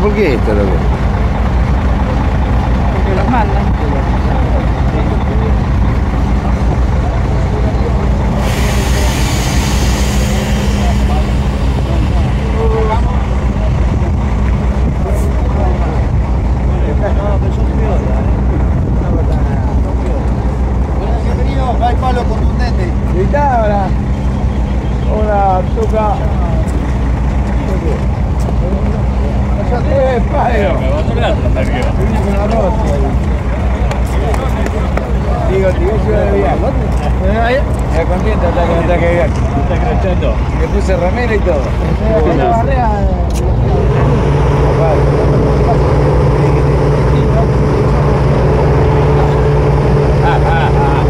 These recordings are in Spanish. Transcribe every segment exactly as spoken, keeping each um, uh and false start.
¿por qué esto, loco? Porque los mandan. No hay palo contundente. Gritá ahora. Hola, toca. ¡Eh, Paio! Me botó el otro, arriba. Digo, tío, ciudad de viaje. Me contento hasta que me está cagando. ¿Está creciendo? Le puse remera y todo. La barrera. Ah, ah, ah.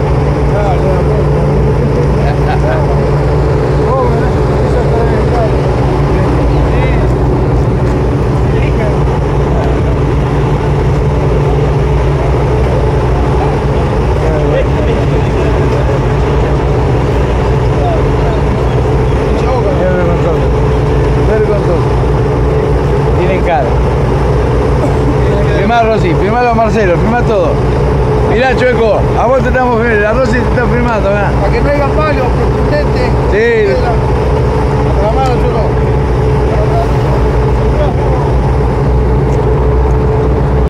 Firmá, Rosy, firmalo a Marcelo, firmá todo. Mirá, Chueco, a vos te estamos firmando, la Rosy te está firmando, ¿verdad? Para que no haya palo contundente. Sí.